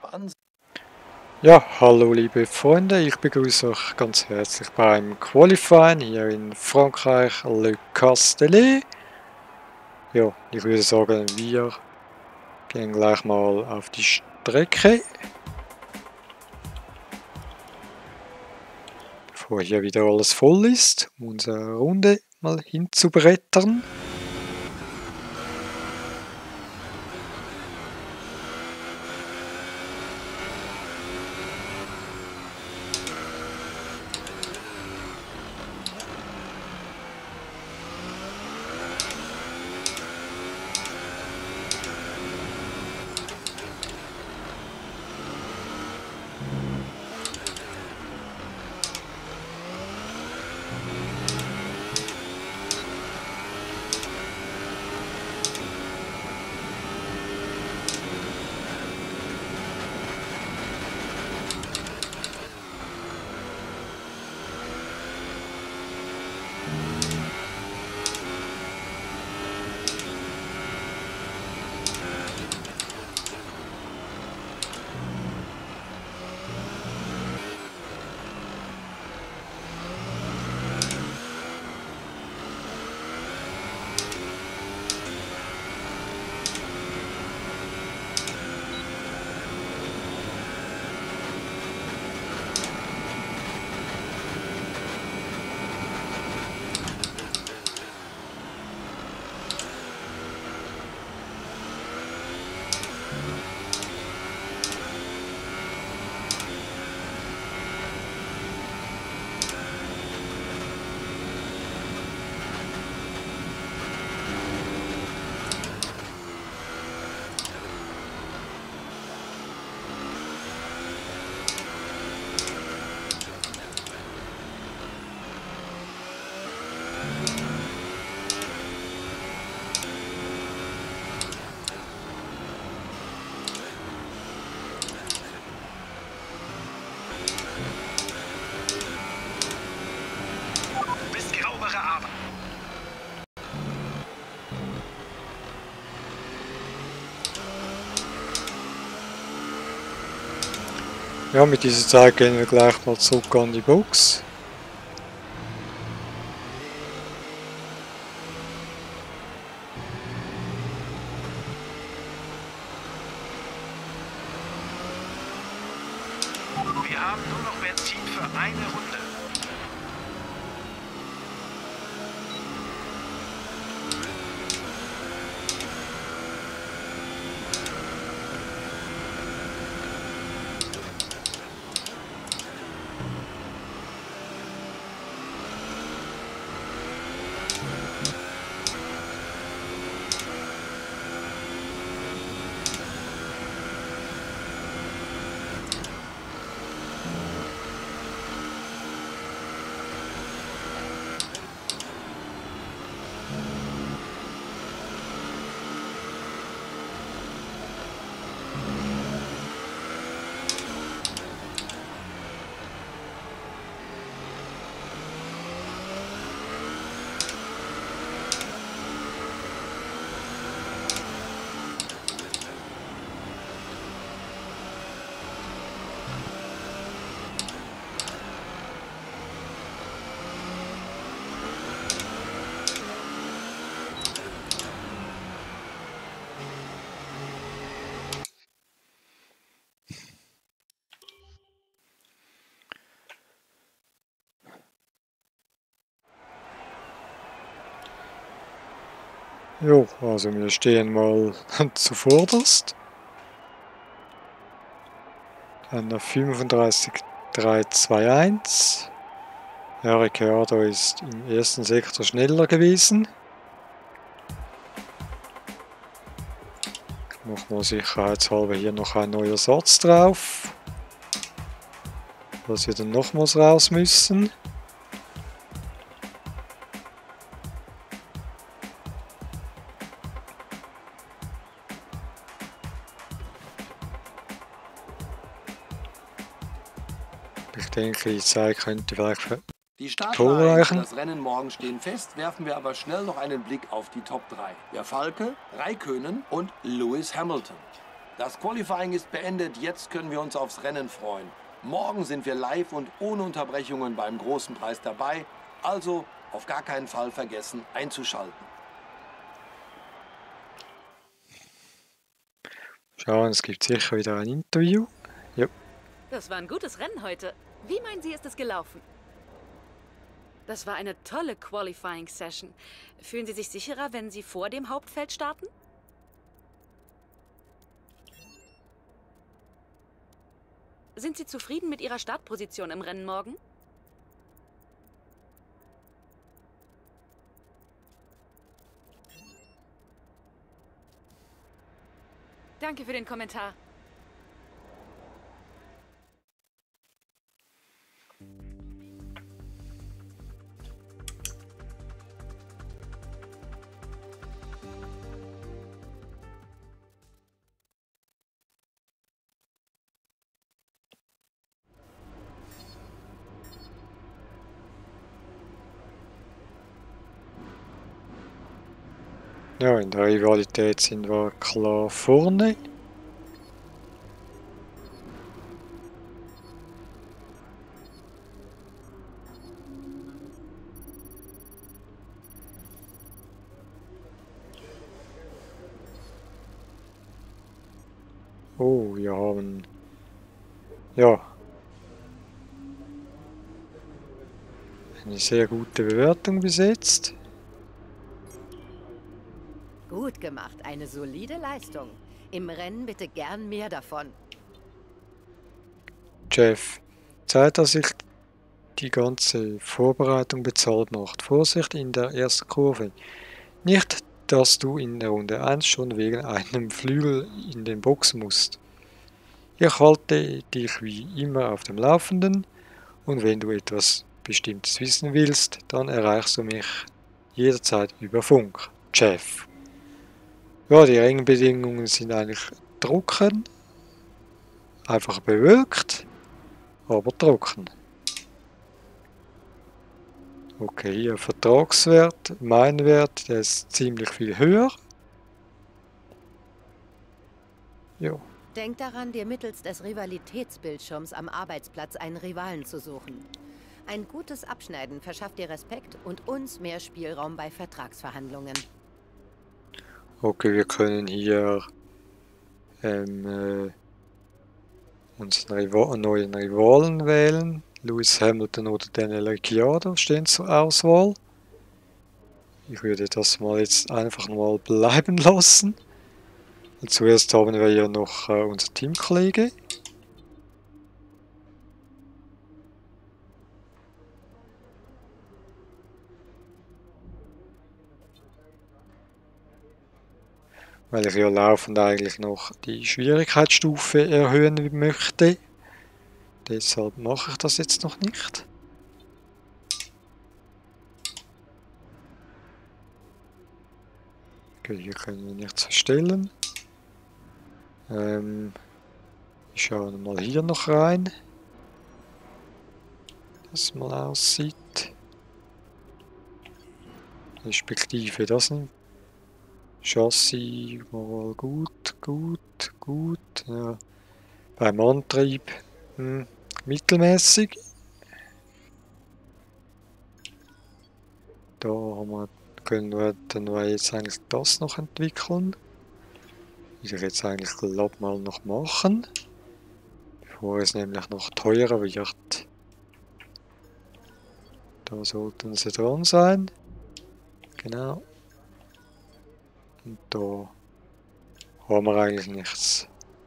Ja, hallo liebe Freunde, ich begrüße euch ganz herzlich beim Qualifying hier in Frankreich, Le Castellet. Ja, ich würde sagen, wir gehen gleich mal auf die Strecke. Bevor hier wieder alles voll ist, um unsere Runde mal hinzubrettern. Ja, mit dieser Zeit gehen wir gleich mal zurück an die Box. Wir haben nur noch Benzin für eine Runde. Jo, also wir stehen mal zuvorderst. Dann auf 35,321. Ja, Ricciardo ist im ersten Sektor schneller gewesen. Ich mache mal sicherheitshalber hier noch ein neuer Satz drauf. Dass wir dann nochmals raus müssen. Ich denke, die Zeit könnte vielleicht für Die Kohle Startreihen für reichen. das Rennen morgen stehen fest, werfen wir aber schnell noch einen Blick auf die Top 3. Der Falke, Räikkönen und Lewis Hamilton. Das Qualifying ist beendet, jetzt können wir uns aufs Rennen freuen. Morgen sind wir live und ohne Unterbrechungen beim großen Preis dabei, also auf gar keinen Fall vergessen einzuschalten. Schauen, es gibt sicher wieder ein Interview. Ja. Das war ein gutes Rennen heute. Wie meinen Sie, ist es gelaufen? Das war eine tolle Qualifying-Session. Fühlen Sie sich sicherer, wenn Sie vor dem Hauptfeld starten? Sind Sie zufrieden mit Ihrer Startposition im Rennen morgen? Danke für den Kommentar. Ja, in der Rivalität sind wir klar vorne. Oh, wir haben... Ja. Eine sehr gute Bewertung bis jetzt. Gut gemacht, eine solide Leistung. Im Rennen bitte gern mehr davon. Jeff, Zeit, dass sich die ganze Vorbereitung bezahlt macht. Vorsicht in der ersten Kurve. Nicht, dass du in der Runde 1 schon wegen einem Flügel in den Box musst. Ich halte dich wie immer auf dem Laufenden und wenn du etwas Bestimmtes wissen willst, dann erreichst du mich jederzeit über Funk. Jeff. Ja, die Rennbedingungen sind eigentlich trocken, einfach bewölkt, aber trocken. Okay, hier Vertragswert, mein Wert, der ist ziemlich viel höher. Ja. Denk daran, dir mittels des Rivalitätsbildschirms am Arbeitsplatz einen Rivalen zu suchen. Ein gutes Abschneiden verschafft dir Respekt und uns mehr Spielraum bei Vertragsverhandlungen. Okay, wir können hier unseren neuen Rivalen wählen. Lewis Hamilton oder Daniel Ricciardo stehen zur Auswahl. Ich würde das mal jetzt einfach mal bleiben lassen. Und zuerst haben wir ja noch unser Teamkollege. Weil ich ja laufend eigentlich noch die Schwierigkeitsstufe erhöhen möchte. Deshalb mache ich das jetzt noch nicht. Okay, hier können wir nichts erstellen. Ich schaue mal hier noch rein. Wie das mal aussieht. Respektive das nicht. Chassis mal gut. Ja. Beim Antrieb mittelmäßig. Können wir dann jetzt eigentlich das noch entwickeln. Will ich jetzt eigentlich glatt mal noch machen. Bevor es nämlich noch teurer wird. Da sollten sie dran sein. Genau. Und da haben wir eigentlich nichts.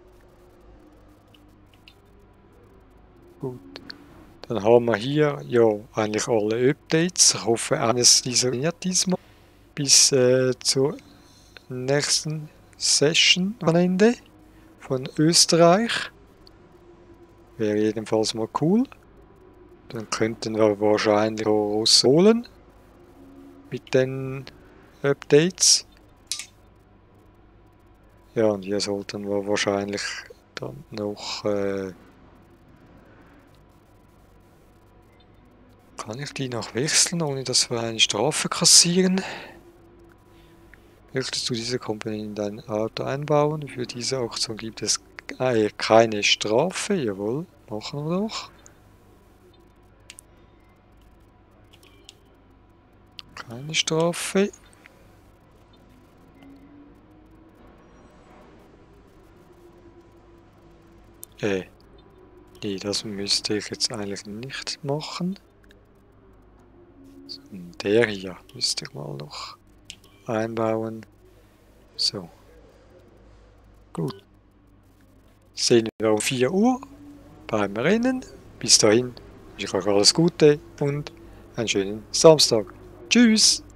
Gut. Dann haben wir hier ja eigentlich alle Updates. Ich hoffe, eines dieser wird diesmal bis zur nächsten Session am Ende von Österreich. Wäre jedenfalls mal cool. Dann könnten wir wahrscheinlich holen mit den Updates. Ja, und hier sollten wir wahrscheinlich dann noch... kann ich die noch wechseln, ohne dass wir eine Strafe kassieren? Möchtest du diese Komponente in dein Auto einbauen? Für diese Aktion gibt es keine Strafe. Jawohl, machen wir doch. Keine Strafe. Nee, das müsste ich jetzt eigentlich nicht machen. Der hier müsste ich mal noch einbauen. So. Gut. Sehen wir um 4 Uhr beim Rennen. Bis dahin wünsche ich euch alles Gute und einen schönen Samstag. Tschüss!